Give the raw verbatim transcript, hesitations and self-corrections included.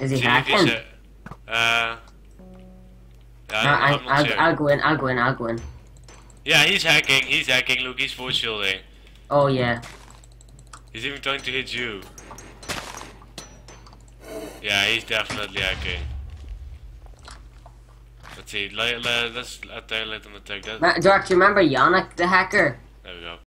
Is he See if he's hacking? a, uh, yeah, No, I'm, I, I'm not I'll, sure. I'll go in, I'll go in, I'll go in. Yeah, he's hacking, he's hacking, look, he's force shielding. Oh yeah. He's even trying to hit you. Yeah, he's definitely hacking. Let's see, let, let, let's let, let him attack that. Ma- Doc, do you remember Yannick the hacker? There we go.